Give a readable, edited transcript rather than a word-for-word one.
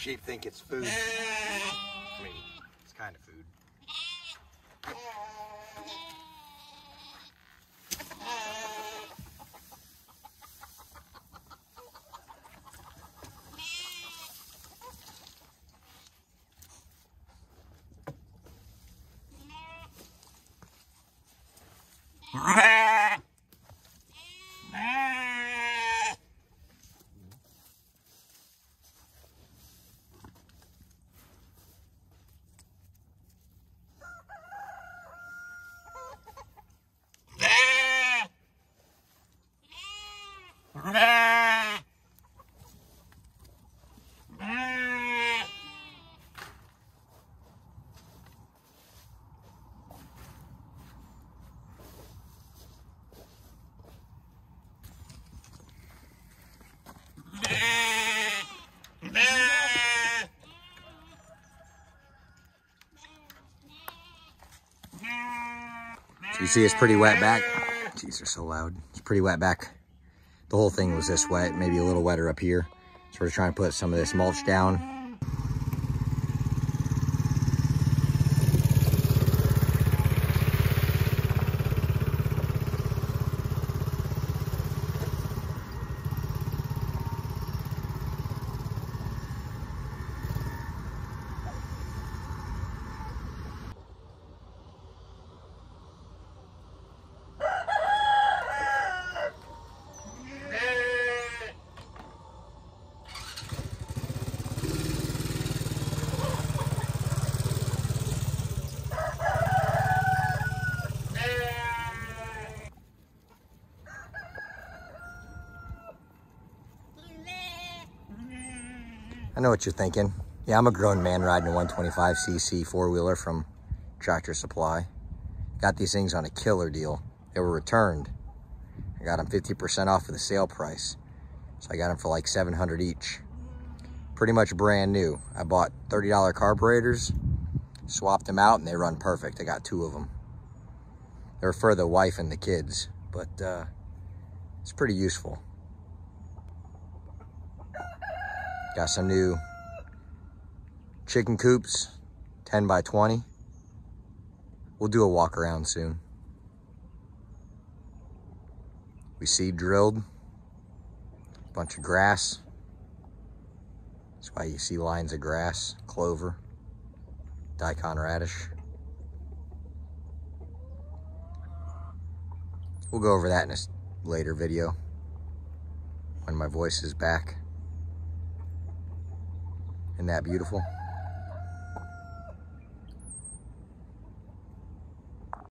sheep think it's food. I mean, it's kind of food. So you see it's pretty wet back. Jeez, they're so loud. It's pretty wet back. The whole thing was this wet, maybe a little wetter up here. So we're trying to put some of this mulch down. I know what you're thinking. Yeah, I'm a grown man riding a 125cc four-wheeler from Tractor Supply. Got these things on a killer deal. They were returned. I got them 50% off of the sale price. So I got them for like $700 each. Pretty much brand new. I bought $30 carburetors, swapped them out, and they run perfect. I got 2 of them. They're for the wife and the kids, but it's pretty useful. Got some new chicken coops, 10 by 20. We'll do a walk around soon. We seed drilled, bunch of grass. That's why you see lines of grass, clover, daikon radish. We'll go over that in a later video when my voice is back. Isn't that beautiful?